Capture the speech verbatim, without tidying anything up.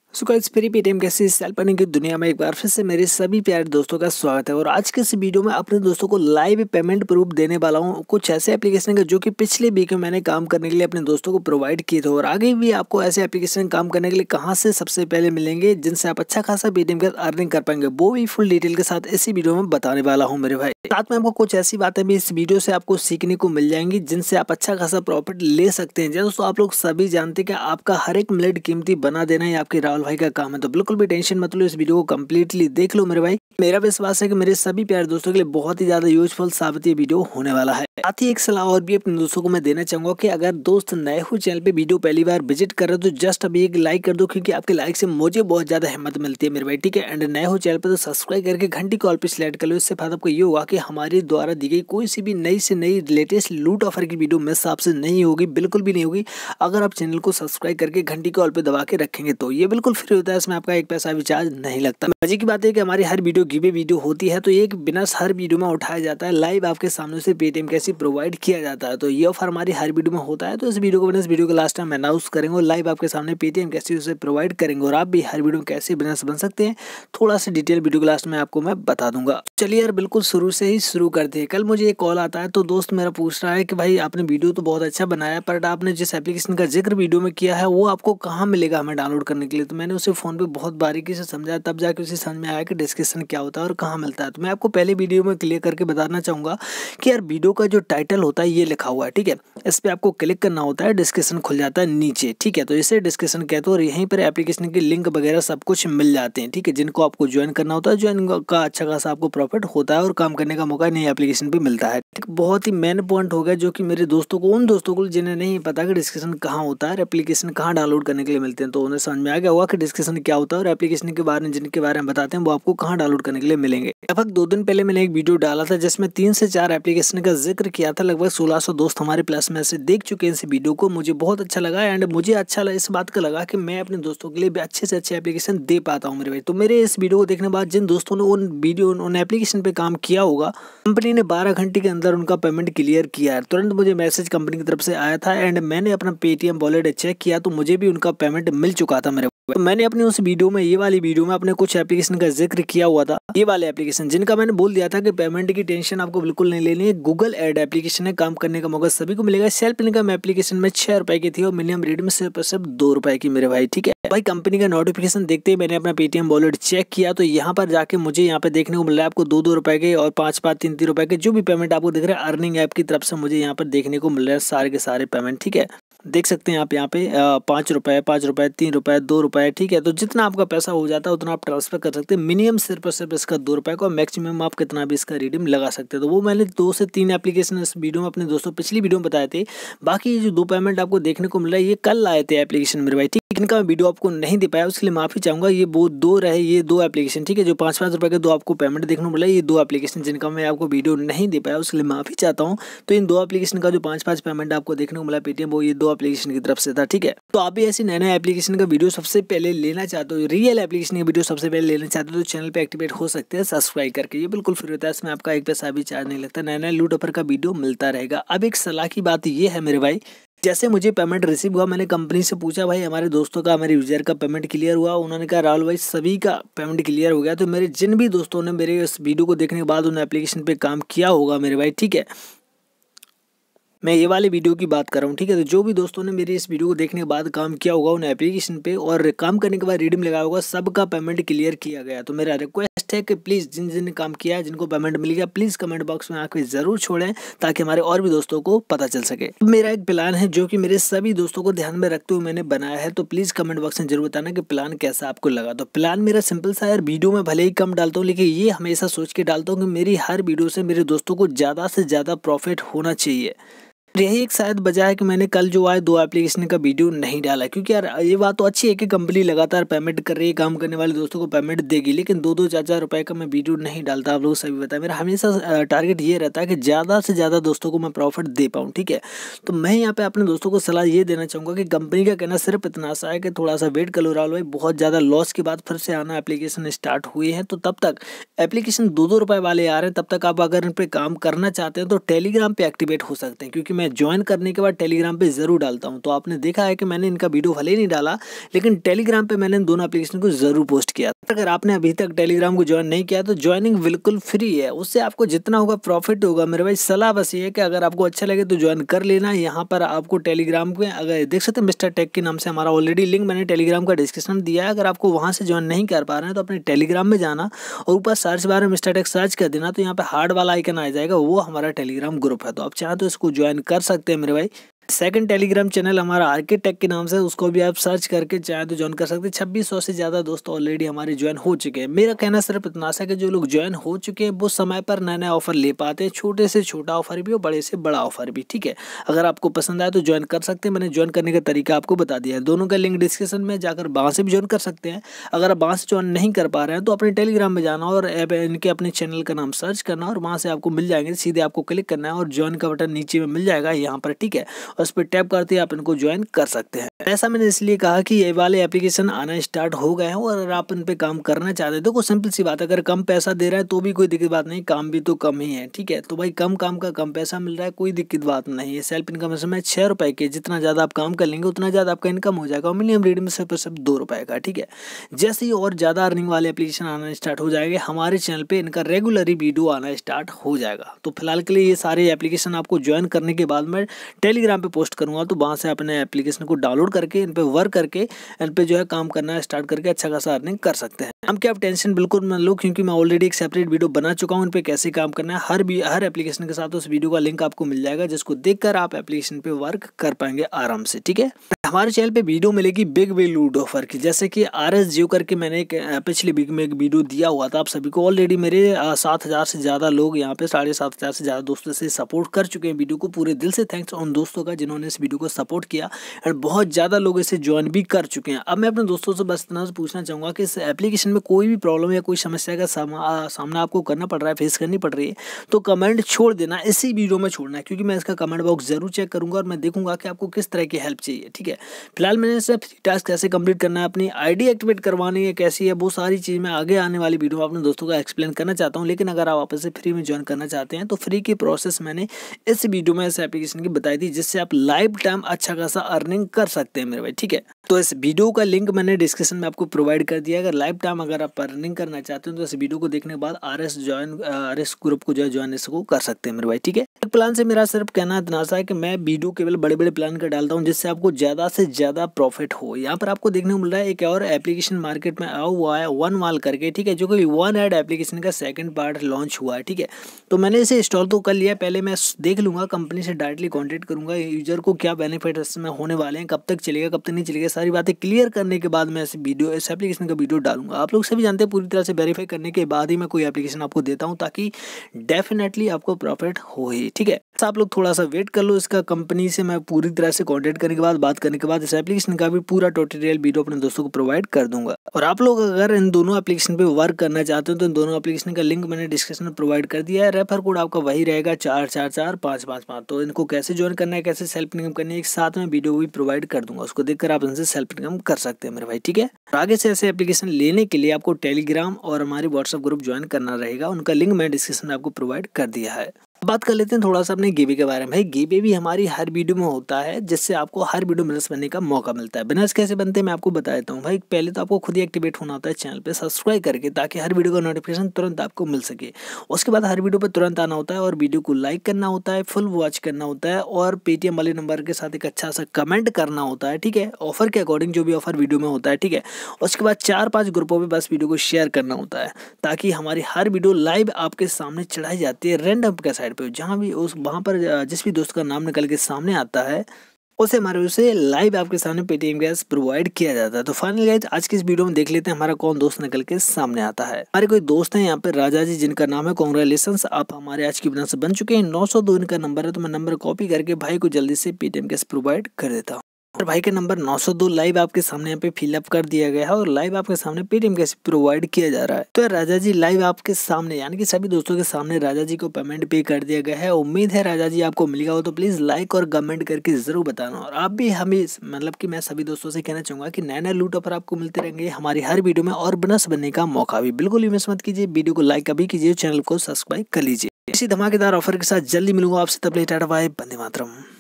सो guys free Paytm कैसे sell करने की दुनिया में एक बार फिर से मेरे सभी प्यारे दोस्तों का स्वागत है। और आज के इस वीडियो में अपने दोस्तों को लाइव पेमेंट प्रूफ देने वाला हूं कुछ ऐसे एप्लीकेशन का जो कि पिछले वीक में मैंने काम करने के लिए अपने दोस्तों को प्रोवाइड किए थे। और आगे भी आपको ऐसे एप्लीकेशन काम करने के लिए कहां से सबसे पहले मिलेंगे जिनसे आप अच्छा खासा पेटीएम का अर्निंग कर पाएंगे, वो भी फुल डिटेल के साथ इसी वीडियो में बताने वाला हूँ मेरे भाई। साथ में आपको कुछ ऐसी बातें भी इस वीडियो से आपको सीखने को मिल जाएंगी जिनसे आप अच्छा खासा प्रॉफिट ले सकते हैं। दोस्तों आप लोग सभी जानते हैं कि आपका हर एक मिनट कीमती बना देना ही आपके राहुल भाई का काम है, तो बिल्कुल भी टेंशन मत लो, इस वीडियो को कंप्लीटली देख लो मेरे भाई। मेरा विश्वास है कि मेरे सभी प्यारे दोस्तों के लिए बहुत ही ज्यादा यूजफुल साबित ये वीडियो होने वाला है। साथ ही एक सलाह और भी अपने दोस्तों को मैं देना चाहूंगा कि अगर दोस्त नए हो चैनल पे वीडियो पहली बार विजिट कर रहे हो तो जस्ट अभी एक लाइक कर दो, क्योंकि आपके लाइक से मुझे बहुत ज्यादा हिम्मत मिलती है मेरे भाई, ठीक है। एंड नए हो चैनल पे तो सब्सक्राइब करके घंटी कॉल पे सिलेक्ट कर लो। इससे फायदा आपको ये होगा कि हमारे द्वारा दी गई कोई सी भी नई से नई लेटेस्ट लूट ऑफर की वीडियो मिस आपसे नहीं होगी, बिल्कुल भी नहीं होगी। अगर आप चैनल को सब्सक्राइब करके घंटी कॉल पे दबा के रखेंगे तो ये बिल्कुल फ्री होता है, इसमें आपका एक पैसा भी चार्ज नहीं लगता। मजे की बात है कि हमारी हर वीडियो गिवे वीडियो होती है तो एक बिना हर वीडियो में उठाया जाता है, लाइव आपके सामने से पेटीएम कैसे प्रोवाइड किया जाता है। तो ये ऑफर हमारी हर वीडियो में होता है, तो इस वीडियो को बिजनेस वीडियो के लास्ट टाइम अनाउंस करेंगे और लाइव आपके सामने पेटीएम कैसे उसे प्रोवाइड करेंगे और आप भी हर वीडियो में कैसे बिजनेस बन सकते हैं थोड़ा सा डिटेल वीडियो के लास्ट में आपको मैं बता दूंगा। चलिए यार बिल्कुल शुरू से ही शुरू करते हैं। कल मुझे एक कॉल आता है तो दोस्त मेरा पूछ रहा है कि भाई आपने वीडियो तो बहुत अच्छा बनाया पर आपने जिस एप्लीकेशन का जिक्र वीडियो में किया है वो आपको कहाँ मिलेगा हमें डाउनलोड करने के लिए। तो मैंने उसे फोन पे बहुत बारीकी से समझाया, तब जाके उसे समझ में आया कि डिस्क्रिप्शन क्या होता है और कहाँ मिलता है। तो मैं आपको पहले वीडियो में क्लियर करके बताना चाहूंगा कि यार वीडियो का जो टाइटल होता है ये लिखा हुआ है, ठीक है। इस पे आपको क्लिक करना होता है, डिस्क्रिप्शन खुल जाता है नीचे, ठीक है। तो इसे डिस्क्रिप्शन कहते हैं और यहीं पर एप्लीकेशन के लिंक वगैरह सब कुछ मिल जाते हैं, ठीक है, जिनको आपको ज्वाइन करना होता है। ज्वाइन का अच्छा खासा आपको प्रॉफिट होता है और काम करने का मौका नई एप्लीकेशन पे मिलता है। एक बहुत ही मेन पॉइंट हो गया जो कि मेरे दोस्तों को, उन दोस्तों को जिन्हें नहीं पता कि डिस्क्रिप्शन कहाँ होता है, एप्लीकेशन कहाँ डाउनलोड करने के लिए मिलते हैं, तो उन्हें समझ में आ गया होगा कि डिस्क्रिप्शन क्या होता है और एप्लीकेशन के बारे में जिनके बारे में बताते हैं वो आपको कहाँ डाउनलोड करने के लिए मिलेंगे। लगभग दो दिन पहले मैंने एक वीडियो डाला था जिसमें तीन से चार एप्लीकेशन का जिक्र किया था। लगभग सोलह सौ दोस्त हमारे प्लस में से देख चुके हैं इस वीडियो को। मुझे बहुत अच्छा लगा एंड मुझे अच्छा लगा, इस बात का लगा कि मैं अपने दोस्तों के लिए भी अच्छे से अच्छे एप्लीकेशन दे पाता हूँ मेरे भाई। तो मेरे इस वीडियो को देखने के बाद जिन दोस्तों ने उन वीडियो उन एप्लीकेशन पे काम किया होगा, कंपनी ने बारह घंटे के अंदर उनका पेमेंट क्लियर किया है। तुरंत मुझे मैसेज कंपनी की तरफ से आया था एंड मैंने अपना पेटीएम वॉलेट चेक किया तो मुझे भी उनका पेमेंट मिल चुका था मेरे। तो मैंने अपनी उस वीडियो में, ये वाली वीडियो में, अपने कुछ एप्लीकेशन का जिक्र किया हुआ था। ये वाले एप्लीकेशन जिनका मैंने बोल दिया था कि पेमेंट की टेंशन आपको बिल्कुल नहीं लेनी है। गूगल एड एप्लीकेशन है, काम करने का मौका सभी को मिलेगा। सेल्फ इनकम एप्लीकेशन में छह रुपए की थी और मिनिमम रेट में सिर्फ सिर्फ दो रुपए की मेरे भाई, ठीक है भाई। कंपनी का नोटिफिकेशन देखते ही मैंने अपना पेटीएम वॉलेट चेक किया तो यहाँ पर जाके मुझे यहाँ पे देखने को मिल रहा है आपको दो दो रुपए के और पांच पांच तीन तीन रुपए के जो भी पेमेंट आपको दिख रहा है अर्निंग ऐप की तरफ से मुझे यहाँ पर देखने को मिल रहा है सारे के सारे पेमेंट, ठीक है। देख सकते हैं आप यहाँ पे पाँच रुपए पाँच रुपए तीन रुपए दो रुपए, ठीक है। तो जितना आपका पैसा हो जाता है उतना आप ट्रांसफर कर सकते हैं। मिनिमम सिर्फ और सिर्फ इसका दो रुपए का, मैक्सिमम आप कितना भी इसका रिडीम लगा सकते हैं। तो वो मैंने दो से तीन एप्लीकेशन इस वीडियो में अपने दोस्तों पिछली वीडियो में बताए थे। बाकी ये जो दो पेमेंट आपको देखने को मिल रहा है ये कल आए थे एप्लीकेशन मेरे भाई, ठीक है। इनका वीडियो आपको नहीं दे पाया उसके लिए माफी चाहूंगा। ये वो दो रहे, ये दो एप्लीकेशन, ठीक है, जो पाँच पाँच रुपए के दो आपको पेमेंट देखने को मिला, ये दो एप्लीकेशन जिनका मैं आपको वीडियो नहीं दे पाया उसके लिए माफी चाहता हूँ। तो इन दो एप्लीकेशन का जो पाँच पाँच पेमेंट आपको देखने को मिला पेटीएम, वो ये दो एप्लीकेशन की तरफ से था, ठीक है। तो आप भी ऐसी नए नए एप्लीकेशन का वीडियो सबसे पहले लेना चाहते हो, रियल एप्लीकेशन का वीडियो सबसे पहले लेना चाहते हो तो चैनल पे एक्टिवेट हो सकते हैं सब्सक्राइब करके। ये बिल्कुल फ्री होता है, इसमें आपका एक पैसा भी चार्ज नहीं लगता। नए नए लूट ऑफर का वीडियो मिलता रहेगा। अब एक सलाह की बात ये है मेरे भाई, जैसे मुझे पेमेंट रिसीव हुआ मैंने कंपनी से पूछा भाई हमारे दोस्तों का, हमारे यूजर का पेमेंट क्लियर हुआ। उन्होंने कहा राहुल भाई सभी का पेमेंट क्लियर हो गया। तो मेरे जिन भी दोस्तों ने मेरे इस वीडियो को देखने के बाद उन एप्लीकेशन पे काम किया होगा मेरे भाई, ठीक है, मैं ये वाले वीडियो की बात कर रहा हूँ, ठीक है। तो जो भी दोस्तों ने मेरी इस वीडियो को देखने के बाद काम किया होगा उन एप्लीकेशन पे और काम करने के बाद रिडीम लगाया होगा, सबका पेमेंट क्लियर किया गया। तो मेरा रिक्वेस्ट है कि प्लीज़ जिन जिन ने काम किया है, जिनको पेमेंट मिल गया, प्लीज़ कमेंट बॉक्स में आके ज़रूर छोड़ें ताकि हमारे और भी दोस्तों को पता चल सके। अब मेरा एक प्लान है जो कि मेरे सभी दोस्तों को ध्यान में रखते हुए मैंने बनाया है, तो प्लीज़ कमेंट बॉक्स में जरूर बताना कि प्लान कैसा आपको लगा। तो प्लान मेरा सिंपल सा यार, वीडियो में भले ही कम डालता हूँ लेकिन ये हमेशा सोच के डालता हूँ कि मेरी हर वीडियो से मेरे दोस्तों को ज़्यादा से ज़्यादा प्रॉफिट होना चाहिए। यही एक शायद वजह है कि मैंने कल जो आए दो एप्लीकेशन का वीडियो नहीं डाला, क्योंकि यार ये बात तो अच्छी है कि कंपनी लगातार पेमेंट कर रही है, काम करने वाले दोस्तों को पेमेंट देगी, लेकिन दो दो चार चार रुपए का मैं वीडियो नहीं डालता। आप लोग सभी बताया मेरा हमेशा टारगेट ये रहता है कि ज़्यादा से ज़्यादा दोस्तों को मैं प्रॉफिट दे पाऊँ, ठीक है। तो मैं यहाँ पे अपने दोस्तों को सलाह ये देना चाहूँगा कि कंपनी का कहना सिर्फ इतना सा है कि थोड़ा सा वेट कर लो राहुल भाई, बहुत ज़्यादा लॉस के बाद फिर से आना एप्लीकेशन स्टार्ट हुई है, तो तब तक एप्लीकेशन दो दो रुपये वाले आ रहे हैं, तब तक आप अगर इन पर काम करना चाहते हैं तो टेलीग्राम पर एक्टिवेट हो सकते हैं। क्योंकि मैं ज्वाइन करने के बाद टेलीग्राम पे ज़रूर डालता हूँ। तो आपने देखा है कि मैंने इनका वीडियो भले ही नहीं डाला, लेकिन टेलीग्राम पे मैंने इन दोनों एप्लीकेशन को ज़रूर पोस्ट किया। अगर आपने अभी तक टेलीग्राम को ज्वाइन नहीं किया तो ज्वाइनिंग बिल्कुल फ्री है, उससे आपको जितना होगा प्रॉफिट होगा। मेरे भाई सलाह बस ये है कि अगर आपको अच्छा लगे तो ज्वाइन कर लेना। यहाँ पर आपको टेलीग्राम के अगर देख सकते हैं मिस्टर टेक के नाम से हमारा ऑलरेडी लिंक मैंने टेलीग्राम का डिस्क्रिप्शन में दिया है। अगर आपको वहाँ से ज्वाइन नहीं कर पा रहे हैं तो अपने टेलीग्राम में जाना और ऊपर सर्च बार में मिस्टर टेक सर्च कर देना, तो यहाँ पे हार्ड वाला आइकन आ जाएगा, वो हमारा टेलीग्राम ग्रुप है। तो आप चाहें तो इसको ज्वाइन कर सकते हैं मेरे भाई। सेकंड टेलीग्राम चैनल हमारा आर्किटेक के नाम से, उसको भी आप सर्च करके चाहे तो ज्वाइन कर सकते हैं। छब्बीस सौ से ज़्यादा दोस्त ऑलरेडी हमारे ज्वाइन हो चुके हैं। मेरा कहना सिर्फ इतना सा कि जो लोग ज्वाइन हो चुके हैं वो समय पर नए नए ऑफर ले पाते हैं, छोटे से छोटा ऑफर भी और बड़े से बड़ा ऑफर भी, ठीक है। अगर आपको पसंद आए तो ज्वाइन कर सकते हैं। मैंने ज्वाइन करने का तरीका आपको बता दिया है, दोनों का लिंक डिस्क्रिप्शन में जाकर वहाँ से भी ज्वाइन कर सकते हैं। अगर आप वहाँ से ज्वाइन नहीं कर पा रहे हैं तो अपने टेलीग्राम में जाना और इनके अपने चैनल का नाम सर्च करना और वहाँ से आपको मिल जाएंगे, सीधे आपको क्लिक करना है और ज्वाइन का बटन नीचे में मिल जाएगा यहाँ पर, ठीक है। उस पर टैप करते आप इनको ज्वाइन कर सकते हैं। ऐसा मैंने इसलिए कहा कि ये वाले एप्लीकेशन आना स्टार्ट हो गए हैं और अगर आप इन पे काम करना चाहते हैं तो कोई सिंपल सी बात है, अगर कम पैसा दे रहा है तो भी कोई दिक्कत बात नहीं, काम भी तो कम ही है, ठीक है। तो भाई कम काम का कम पैसा मिल रहा है, कोई दिक्कत बात नहीं है। सेल्फ इनकम में छः रुपए के, जितना ज़्यादा आप काम कर लेंगे उतना ज़्यादा आपका इनकम हो जाएगा। मिनिमम रेट में सिर्फ सिर्फ दो रुपए का, ठीक है। जैसे ही और ज़्यादा अर्निंग वाले एप्लीकेशन आना स्टार्ट हो जाएंगे हमारे चैनल पर इनका रेगुलरली वीडियो आना स्टार्ट हो जाएगा। तो फिलहाल के लिए ये सारे एप्लीकेशन आपको ज्वाइन करने के बाद मैं टेलीग्राम पर पोस्ट करूँगा, तो वहाँ से अपने एप्लीकेशन को डाउनलोड करके इन पे वर्क करके इन पे जो है काम करना स्टार्ट करके अच्छा खासा अर्निंग कर सकते हैं। हम क्या आप टेंशन बिल्कुल मत लो, क्योंकि मैं ऑलरेडी एक सेपरेट वीडियो बना चुका हूं इन पे कैसे काम करना है। हर भी हर एप्लीकेशन के साथ उस वीडियो का लिंक आपको मिल जाएगा, जिसको देखकर आप एप्लीकेशन पे वर्क कर पाएंगे आराम से, ठीक है। हमारे चैनल पे वीडियो मिलेगी बिग वैल्यूड ऑफर की, जैसे कि आर एस जियो करके मैंने एक पिछले वीक में एक वीडियो दिया हुआ था आप सभी को। ऑलरेडी मेरे सात हजार से ज़्यादा लोग यहाँ पे साढ़े सात हजार से ज़्यादा दोस्तों से सपोर्ट कर चुके हैं वीडियो को। पूरे दिल से थैंक्स उन दोस्तों का जिन्होंने इस वीडियो को सपोर्ट किया और बहुत ज़्यादा लोग इसे ज्वाइन भी कर चुके हैं। अब मैं अपने दोस्तों से बस इतना पूछना चाहूँगा कि इस एप्लीकेशन में कोई भी प्रॉब्लम या कोई समस्या का सामना आपको करना पड़ रहा है, फेस करनी पड़ रही है, तो कमेंट छोड़ देना, इसी वीडियो में छोड़ना है, क्योंकि मैं इसका कमेंट बॉक्स जरूर चेक करूँगा और मैं देखूंगा कि आपको किस तरह की हेल्प चाहिए, ठीक है। फिलहाल मैंने सिर्फ टास्क कैसे कंप्लीट करना है, अपनी आईडी एक्टिवेट करवानी है कैसी है, वो सारी चीज़ मैं आगे आने वाली वीडियो में अपने दोस्तों का एक्सप्लेन करना चाहता हूँ। लेकिन अगर आप वापस से फ्री में ज्वाइन करना चाहते हैं तो फ्री की प्रोसेस मैंने इस वीडियो में इस एप्लीकेशन की बताई थी, जिससे आप लाइफ टाइम अच्छा खासा अर्निंग कर सकते हैं मेरे भाई, ठीक है। तो इस वीडियो का लिंक मैंने डिस्क्रिप्शन में आपको प्रोवाइड कर दिया। अगर लाइफ टाइम अगर आप अर्निंग करना चाहते हो तो इस वीडियो को देखने के बाद R S join R S group को जो है ज्वाइन इसको कर सकते हैं मेरे भाई, ठीक है। एक प्लान से मेरा सिर्फ कहना इतना सा है कि मैं वीडियो केवल बड़े बड़े प्लान का डालता हूँ, जिससे आपको ज़्यादा से ज़्यादा प्रॉफिट हो। यहाँ पर आपको देखने को मिल रहा है एक और एप्लीकेशन मार्केट में आया हुआ है वन वाल करके, ठीक है, जो कि वन एड एप्लीकेशन का सेकंड पार्ट लॉन्च हुआ है, ठीक है। तो मैंने इसे इंस्टॉल तो कर लिया, पहले मैं देख लूँगा, कंपनी से डायरेक्टली कॉन्टेक्ट करूँगा, यूजर को क्या बेनिफिट इसमें होने वाले हैं, कब तक चलेगा कब तक नहीं चलेगा, सारी बातें क्लियर करने के बाद मैं इस वीडियो इस एप्लीकेशन का वीडियो डालूंगा। आप लोग सभी जानते हैं पूरी तरह से वेरीफाई करने के बाद ही मैं कोई एप्लीकेशन आपको देता हूं, ताकि डेफिनेटली आपको प्रॉफिट हो ही, ठीक है। आप लोग थोड़ा सा वेट कर लो, इसका कंपनी से मैं पूरी तरह से कॉन्टेक्ट करने के बाद बात करने के बाद इस एप्लीकेशन का भी पूरा ट्यूटोरियल वीडियो अपने दोस्तों को प्रोवाइड कर दूंगा। और आप लोग अगर इन दोनों एप्लीकेशन पे वर्क करना चाहते हो तो इन दोनों एप्लीकेशन का लिंक मैंने डिस्क्रिप्शन में प्रोवाइड कर दिया है। रेफर कोड आपका वही रहेगा चार चार चार पाँच पाँच पाँच। तो इनको कैसे ज्वाइन करना है, कैसे सेल्फ इनकम करनी है, एक साथ में वीडियो भी प्रोवाइड कर दूंगा, उसको देखकर आप इनसे सेल्फ इनकम कर सकते हैं मेरे भाई, ठीक है। और आगे से ऐसे एप्लीकेशन लेने के लिए आपको टेलीग्राम और हमारे व्हाट्सएप ग्रुप ज्वाइन करना रहेगा, उनका लिंक मैं डिस्क्रिप्शन में आपको प्रोवाइड कर दिया है। बात कर लेते हैं थोड़ा सा अपने गिवे के बारे में। भाई गिवे भी हमारी हर वीडियो में होता है, जिससे आपको हर वीडियो विनर्स बनने का मौका मिलता है। विनर्स कैसे बनते हैं मैं आपको बता देता हूँ। भाई पहले तो आपको खुद ही एक्टिवेट होना होता है चैनल पे सब्सक्राइब करके, ताकि हर वीडियो का नोटिफिकेशन तुरंत आपको मिल सके। उसके बाद हर वीडियो पर तुरंत आना होता है और वीडियो को लाइक करना होता है, फुल वॉच करना होता है और पेटीएम वाले नंबर के साथ एक अच्छा सा कमेंट करना होता है, ठीक है, ऑफर के अकॉर्डिंग जो भी ऑफर वीडियो में होता है, ठीक है। उसके बाद चार पाँच ग्रुपों में बस वीडियो को शेयर करना होता है, ताकि हमारी हर वीडियो लाइव आपके सामने चढ़ाई जाती है रैंडम के साइड पर, जहाँ भी वहाँ पर जिस भी दोस्त का नाम निकल के सामने आता है उसे हमारे उसे लाइव आपके सामने पेटीएम गैस प्रोवाइड किया जाता है। तो फाइनली गाइस आज की इस वीडियो में देख लेते हैं हमारा कौन दोस्त निकल के सामने आता है। हमारे कोई दोस्त हैं यहाँ पे राजा जी, जिनका नाम है कांग्रेचुलेशंस, आप हमारे आज की विनर बन चुके हैं। नौ सौ दो इनका नंबर है, तो मैं नंबर कॉपी करके भाई को जल्दी से पेटीएम गैस प्रोवाइड कर देता हूँ। और भाई का नंबर नौ सौ दो लाइव आपके सामने यहाँ पे फिलअप कर दिया गया है और लाइव आपके सामने पेटीएम कैसे प्रोवाइड किया जा रहा है। तो राजा जी लाइव आपके सामने यानी कि सभी दोस्तों के सामने राजा जी को पेमेंट पे कर दिया गया है। उम्मीद है राजा जी आपको मिल गया हो, तो प्लीज लाइक और कमेंट करके जरूर बताना। और आप भी हमें मतलब कि मैं सभी दोस्तों से कहना चाहूंगा कि नए नए लूट ऑफर आपको मिलते रहेंगे हमारी हर वीडियो में, और बोनस बनने का मौका भी। बिल्कुल भी मिस मत कीजिए, वीडियो को लाइक अभी कीजिए, चैनल को सब्सक्राइब कर लीजिए। इसी धमाकेदार ऑफर के साथ जल्दी मिलूंगा आपसे, तब ले टाटा बाय, वंदे मातरम।